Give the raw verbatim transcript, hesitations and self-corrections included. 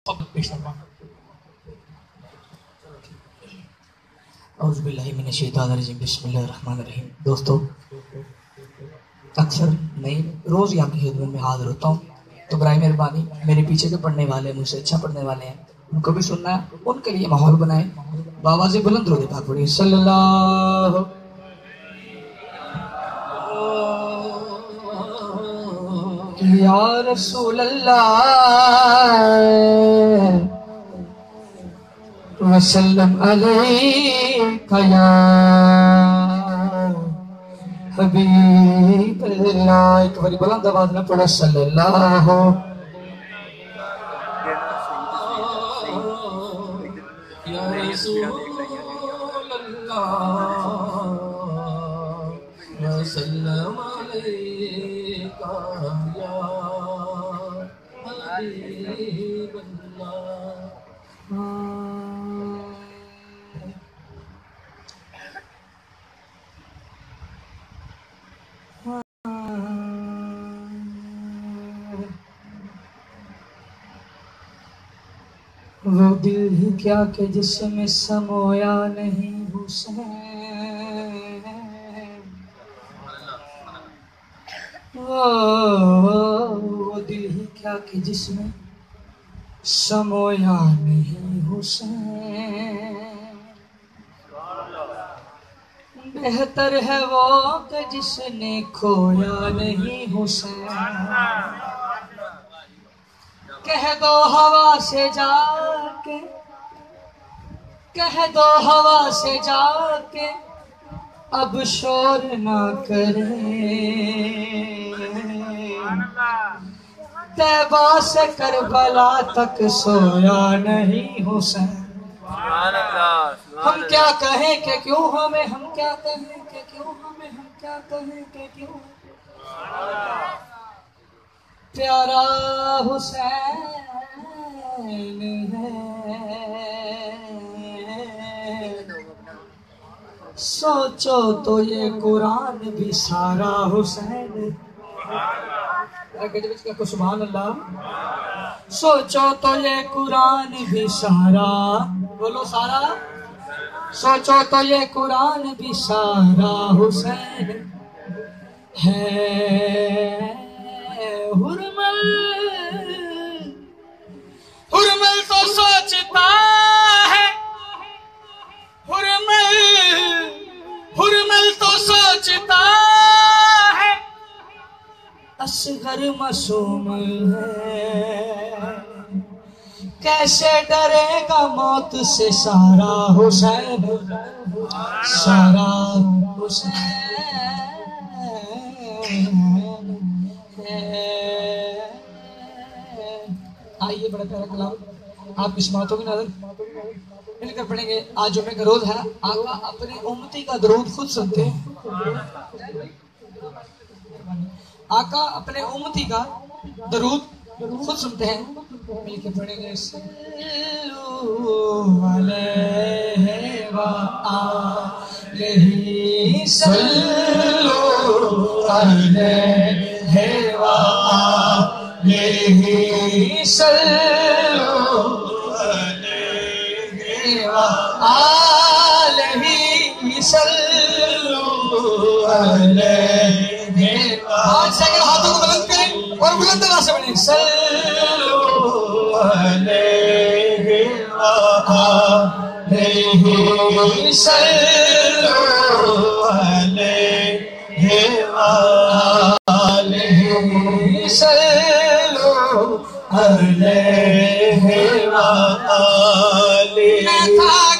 اعوذ باللہ من الشیطان الرجیم بسم اللہ الرحمن الرحیم۔ دوستو، اکثر میں روز یہاں کی خدمت میں حاضر ہوتا ہوں، تو برائے مہربانی میرے پیچھے جو پڑھنے والے ہیں، مجھ سے اچھا پڑھنے والے ہیں، ان کو بھی سننا ہے، ان کے لیے ماحول بنائیں، بابا سے بلند درود پاک پڑھیں صلی اللہ یا رسول اللہ وسلم علیک یا حبیب اللہ۔ ایک باری بلند آواز میں پڑھو صلی اللہ یا رسول اللہ وسلم علیک یا حبیب اللہ۔ وہ دل ہی کیا کہ جس میں سمویا نہیں حسین، وہ دل ہی کیا کہ جس میں سمویا نہیں حسین، بہتر ہے وہ کہ جس نے کھویا نہیں حسین۔ کہہ دو ہوا سے جا کے، کہہ دو ہوا سے جا کے اب شور نہ کرے، طیبہ سے کربلا تک سویا نہیں حسین۔ ہم کیا کہیں کہ کیوں ہمیں، ہم کیا کہیں کہ کیوں ہمیں، ہم کیا کہیں کہ کیوں پیارا حسین ہے، سوچو تو یہ قرآن بھی سارا حسین ہے۔ سبحان اللہ۔ سوچو تو یہ قرآن بھی سارا، بولو سارا، سوچو تو یہ قرآن بھی سارا حسین ہے۔ ہرمل ہرمل تو سوچتا ہے، ہرمل ہرمل تو سوچتا ہے اصغر معصوم ہے، کیسے ڈرے گا موت سے سارا حسین، سارا حسین۔ آئیے بڑا پیارا کلام آپ کی سماعتوں کی نظر مل کر پڑھیں گے۔ آج جمعے کا روز ہے، آقا اپنے امتی کا درود خود سنتے ہیں، آقا اپنے امتی کا درود خود سنتے ہیں، مل کے پڑھیں گے۔ صلو علیہ وآلہ، صلو علیہ وآلہ، صلو علیہ وآلہ، صلو علیہ۔ آج سے اگر ہاتھوں کو بلند کریں اور بلند آواز سے پڑھیں، صلو علیہ وآلہ، صلو علیہ وآلہ، صلو علیہ وآلہ۔